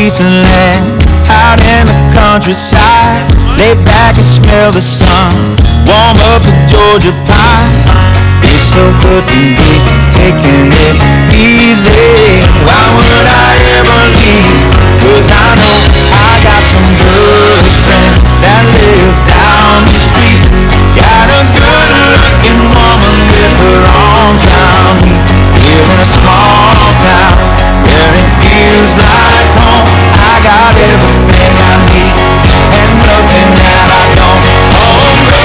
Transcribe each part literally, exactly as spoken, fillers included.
piece of land out in the countryside. Lay back and smell the sun, warm up a Georgia pie. It's so good to be taking it easy. Why would I ever leave? Cause I know I got some good friends that live down the street. Got a good looking woman with her arms around me. Live in a small town where it feels like home. I got everything I need and nothing that I don't. Oh no,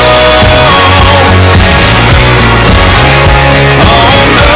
oh no.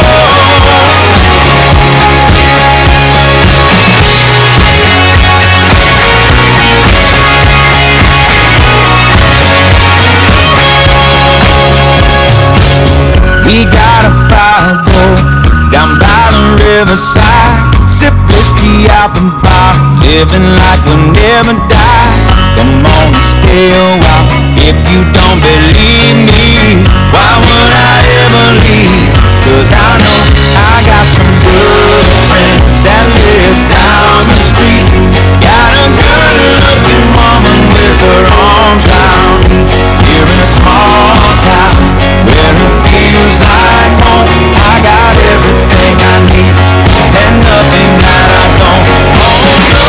We got a fire going down by the riverside. Sip whiskey out and bar, living like we'll never die. Come on and stay a while if you don't believe me. Why would I ever leave? Cause I know I got some good friends that live down the street. Got a good looking woman with her arms around me. Here in a small town where it feels like home. I got everything I need and nothing that I don't. Oh no,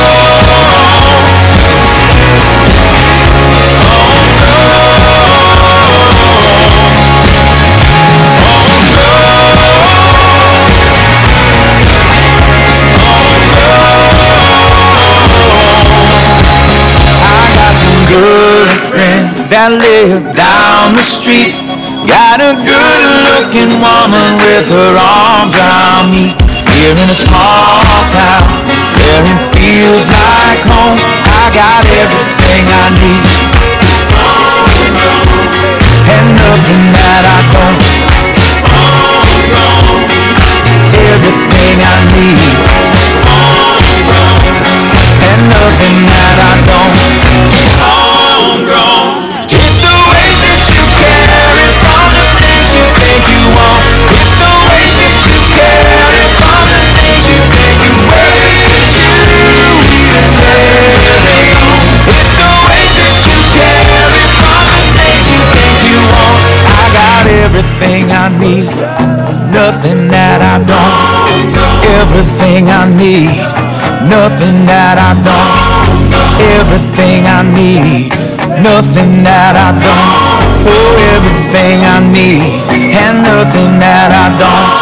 oh no, I got some good friends that live down the street. Got a good looking woman with her arms around me. Here in a small town where it feels like home. I got everything I need and nothing that I don't. Everything I need and nothing that I don't. Homegrown. It's the way that you carry from the things you think you want. It's the way that you carry from the things you think you wear. It's you even carry on. It's the way that you carry from the things you think you want. I got everything I need, nothing that I don't. Everything I need, nothing that I don't. Everything I need, nothing that I don't. Oh, everything I need and nothing that I don't.